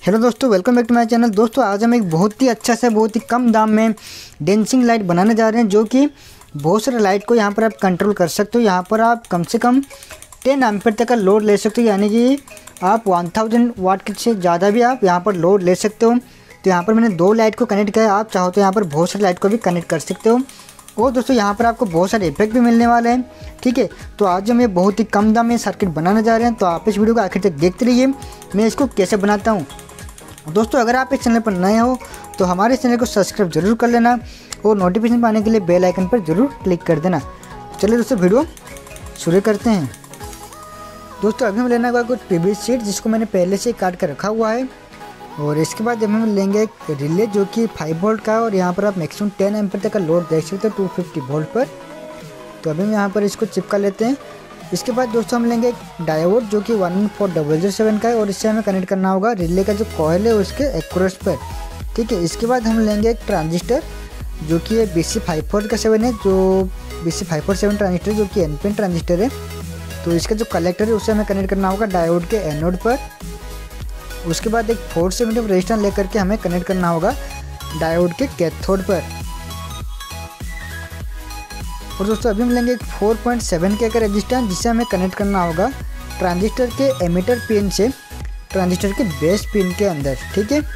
Hello दोस्तों, welcome back to my channel. दोस्तों आज हम एक बहुत ही अच्छा सा बहुत ही कम दाम में डेंसिंग लाइट बनाने जा रहे हैं, जो कि बहुत सारे लाइट को यहाँ पर आप कंट्रोल कर सकते हो। यहाँ पर आप कम से कम 10 एम्पीयर तक का लोड ले सकते हो, यानी कि आप 1000 वाट से ज़्यादा भी आप यहाँ पर लोड ले सकते हो। तो यहाँ पर मैंने 2 लाइट को कनेक्ट किया है, आप चाहो तो यहाँ पर बहुत सारे लाइट को भी कनेक्ट कर सकते हो। और दोस्तों यहाँ पर आपको बहुत सारे इफेक्ट भी मिलने वाले हैं, ठीक है। तो आज हम ये बहुत ही कम दाम में सर्किट बनाने जा रहे हैं, तो आप इस वीडियो को आखिर तक देखते रहिए मैं इसको कैसे बनाता हूँ। दोस्तों अगर आप इस चैनल पर नए हो तो हमारे चैनल को सब्सक्राइब जरूर कर लेना और नोटिफिकेशन पाने के लिए बेल आइकन पर जरूर क्लिक कर देना। चलिए दोस्तों वीडियो शुरू करते हैं। दोस्तों अभी हमें लेना होगा कुछ पीवीसी शीट, जिसको मैंने पहले से काट कर रखा हुआ है। और इसके बाद हम लेंगे एक रिले जो कि 5 वोल्ट का है, और यहाँ पर आप मैक्सिमम 10 एम्पीयर तक का लोड देख सकते हो 250 वोल्ट पर। तो अभी हम यहाँ पर इसको चिपका लेते हैं। इसके बाद दोस्तों हम लेंगे एक डायोड जो कि 14007 का है, और इससे हमें कनेक्ट करना होगा रिले का जो कॉइल है उसके एक्रोस पर, ठीक है। इसके बाद हम लेंगे एक ट्रांजिस्टर जो कि BC547 है, जो BC547 ट्रांजिस्टर जो कि NPN ट्रांजिस्टर है। तो इसका जो कलेक्टर है उससे हमें कनेक्ट करना होगा डायोड के एनोड पर। उसके बाद एक 470 रेजिस्टेंस लेकर के हमें कनेक्ट करना होगा डायोड के कैथोड पर। और दोस्तों अभी हम लेंगे एक 4.7 के का रेजिस्टेंस, जिससे हमें कनेक्ट करना होगा ट्रांजिस्टर के एमिटर पिन से ट्रांजिस्टर के बेस पिन के अंदर, ठीक है।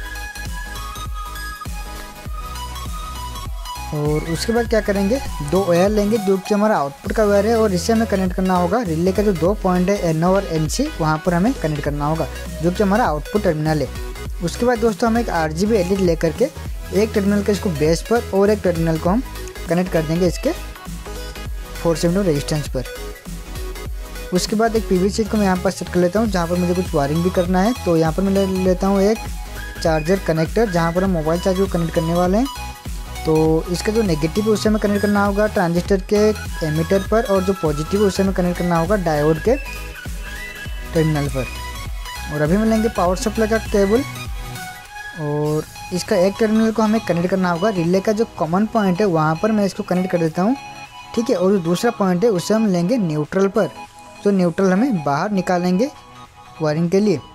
और उसके बाद क्या करेंगे, 2 वायर लेंगे जो कि हमारा आउटपुट का वायर है, और इससे हमें कनेक्ट करना होगा रिले का जो 2 पॉइंट है NO और NC, वहाँ पर हमें कनेक्ट करना होगा जो कि हमारा आउटपुट टर्मिनल है। उसके बाद दोस्तों हम एक RGB LED लेकर के एक टर्मिनल का इसको बेस पर और एक टर्मिनल को हम कनेक्ट कर देंगे इसके 470 रेजिस्टेंस पर। उसके बाद एक पीवीसी शीट को मैं यहाँ पर सेट कर लेता हूँ, जहाँ पर मुझे कुछ वायरिंग भी करना है। तो यहाँ पर मैं ले लेता हूँ एक चार्जर कनेक्टर, जहाँ पर हम मोबाइल चार्जर को कनेक्ट करने वाले हैं। तो इसका जो नेगेटिव है उससे हमें कनेक्ट करना होगा ट्रांजिस्टर के एमिटर पर, और जो पॉजिटिव है उससे हमें कनेक्ट करना होगा डायोड के टर्मिनल पर। और अभी हम लेंगे पावर सप्लाई का केबल, और इसका एक टर्मिनल को हमें कनेक्ट करना होगा रिले का जो कॉमन पॉइंट है वहाँ पर मैं इसको कनेक्ट कर देता हूँ, ठीक है। और जो दूसरा पॉइंट है उससे हम लेंगे न्यूट्रल पर, तो न्यूट्रल हमें बाहर निकालेंगे वायरिंग के लिए।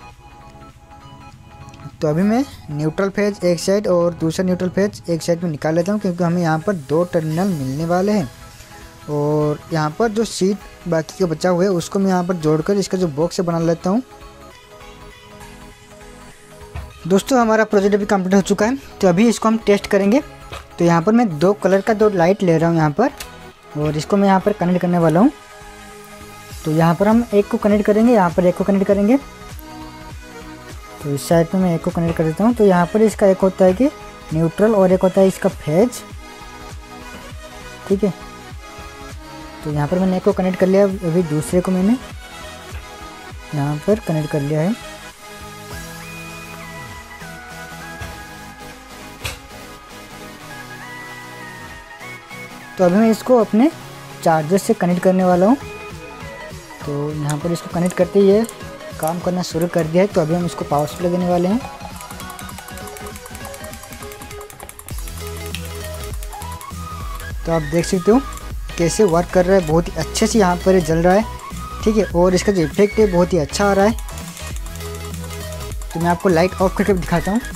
तो अभी मैं न्यूट्रल फेज एक साइड और दूसरा न्यूट्रल फेज एक साइड में निकाल लेता हूँ, क्योंकि हमें यहाँ पर 2 टर्मिनल मिलने वाले हैं। और यहाँ पर जो शीट बाकी का बचा हुआ है उसको मैं यहाँ पर जोड़कर इसका जो बॉक्स बना लेता हूँ। दोस्तों हमारा प्रोजेक्ट अभी कंप्लीट हो चुका है, तो अभी इसको हम टेस्ट करेंगे। तो यहाँ पर मैं 2 कलर का 2 लाइट ले रहा हूँ यहाँ पर, और इसको मैं यहाँ पर कनेक्ट करने वाला हूँ। तो यहाँ पर हम एक को कनेक्ट करेंगे, यहाँ पर एक को कनेक्ट करेंगे। तो इस साइड में मैं एक को कनेक्ट कर देता हूँ। तो यहाँ पर इसका एक होता है कि न्यूट्रल और एक होता है इसका फेज, ठीक है। तो यहाँ पर मैंने एक को कनेक्ट कर लिया, अभी दूसरे को मैंने यहाँ पर कनेक्ट कर लिया है। तो अभी मैं इसको अपने चार्जर से कनेक्ट करने वाला हूँ। तो यहाँ पर इसको कनेक्ट करते ही काम करना शुरू कर दिया है। तो अभी हम इसको पावर सप्लाई देने वाले हैं। तो आप देख सकते हो कैसे वर्क कर रहा है, बहुत ही अच्छे से यहाँ पर जल रहा है, ठीक है। और इसका जो इफेक्ट है बहुत ही अच्छा आ रहा है। तो मैं आपको लाइट ऑफ करके दिखाता हूँ।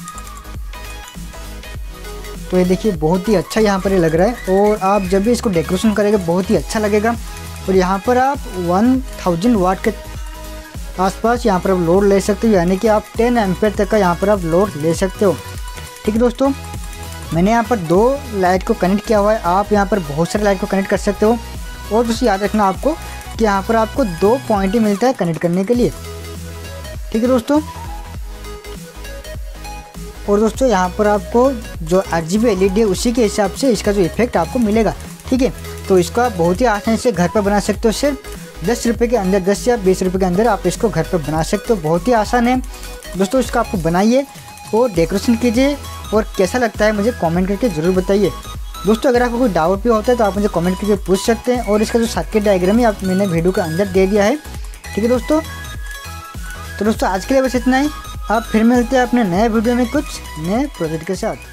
तो ये देखिए बहुत ही अच्छा यहाँ पर लग रहा है, और आप जब भी इसको डेकोरेशन करेंगे बहुत ही अच्छा लगेगा। और यहाँ पर आप 1000 वाट के आसपास यहाँ पर आप लोड ले सकते हो, यानी कि आप 10 एम्पीयर तक का यहाँ पर आप लोड ले सकते हो, ठीक है। दोस्तों मैंने यहाँ पर 2 लाइट को कनेक्ट किया हुआ है, आप यहाँ पर बहुत सारे लाइट को कनेक्ट कर सकते हो। और दोस्तों याद रखना आपको कि यहाँ पर आपको 2 पॉइंट ही मिलता है कनेक्ट करने के लिए, ठीक है दोस्तों। और दोस्तों यहाँ पर आपको जो RGB LED है उसी के हिसाब से इसका जो इफेक्ट आपको मिलेगा, ठीक है। तो इसको आप बहुत ही आसानी से घर पर बना सकते हो, सिर्फ 10 रुपये के अंदर, 10 या 20 रुपये के अंदर आप इसको घर पर बना सकते हो। बहुत ही आसान है दोस्तों, इसको आपको बनाइए और डेकोरेशन कीजिए, और कैसा लगता है मुझे कमेंट करके ज़रूर बताइए। दोस्तों अगर आपको कोई डाउट भी होता है तो आप मुझे कमेंट करके पूछ सकते हैं, और इसका जो सर्किट डायग्राम है आप मैंने वीडियो के अंदर दे दिया है, ठीक है दोस्तों। तो दोस्तों आज के लिए बस इतना ही, आप फिर मिलते हैं अपने नए वीडियो में कुछ नए प्रोजेक्ट के साथ।